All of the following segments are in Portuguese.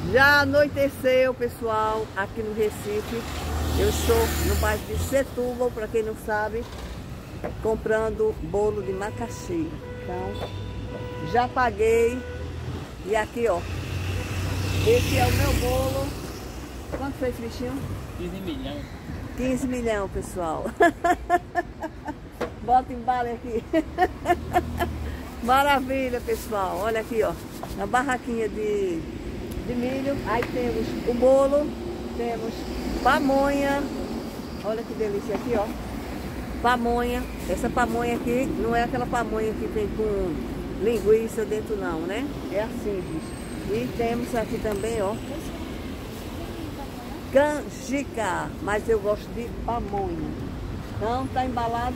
Já anoiteceu, pessoal, aqui no Recife. Eu estou no bairro de Setúbal, para quem não sabe, comprando bolo de macaxeira. Então, já paguei. E aqui, ó, esse é o meu bolo. Quanto foi esse bichinho? 15 milhões. 15 milhões, pessoal. Bota em bala aqui. Maravilha, pessoal. Olha aqui, ó, na barraquinha de milho. Aí temos o bolo, temos pamonha. Olha que delícia aqui, ó. Pamonha. Essa pamonha aqui não é aquela pamonha que vem com linguiça dentro não, né? É a simples. E temos aqui também, ó, canjica, mas eu gosto de pamonha. Então, tá embalado.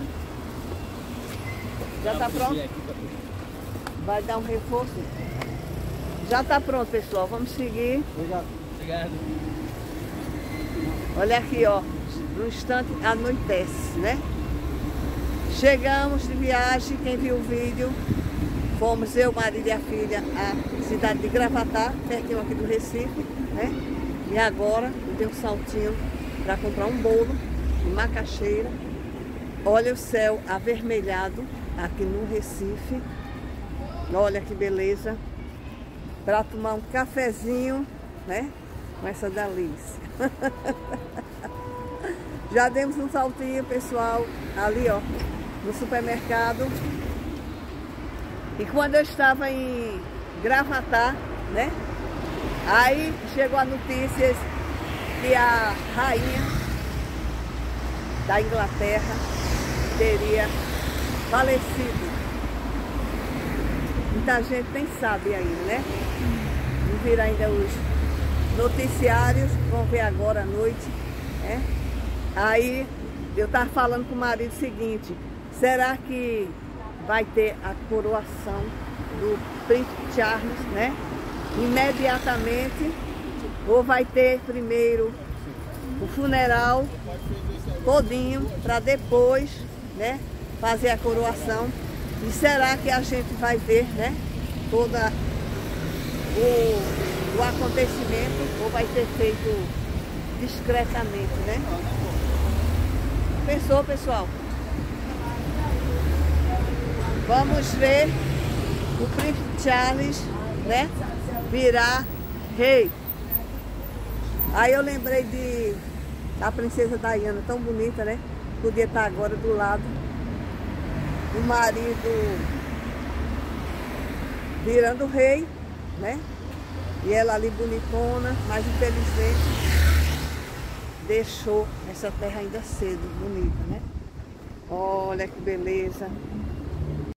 Já tá pronto? Vai dar um reforço? Já tá pronto, pessoal. Vamos seguir. Obrigado. Olha aqui, ó. No instante anoitece, né? Chegamos de viagem. Quem viu o vídeo, fomos eu, o marido e a filha à cidade de Gravatá, pertinho aqui do Recife, né? E agora eu tenho um saltinho para comprar um bolo de macaxeira. Olha o céu avermelhado aqui no Recife. Olha que beleza. Para tomar um cafezinho, né? Com essa delícia. Já demos um saltinho, pessoal, ali, ó, no supermercado. E quando eu estava em Gravatá, né? Aí chegou a notícia que a rainha da Inglaterra teria falecido. Muita gente nem sabe ainda, né? Não viram ainda os noticiários, vão ver agora à noite, né? Aí eu estava falando com o marido o seguinte: será que vai ter a coroação do Príncipe Charles, né? Imediatamente, ou vai ter primeiro o funeral todinho para depois, né, fazer a coroação? E será que a gente vai ver, né, todo o acontecimento, ou vai ser feito discretamente, né? Pensou, pessoal? Vamos ver o Príncipe Charles, né, virar rei. Aí eu lembrei da princesa Diana, tão bonita, né? Podia estar agora do lado do marido virando rei, né? E ela ali bonitona, mas infelizmente deixou essa terra ainda cedo, bonita, né? Olha que beleza.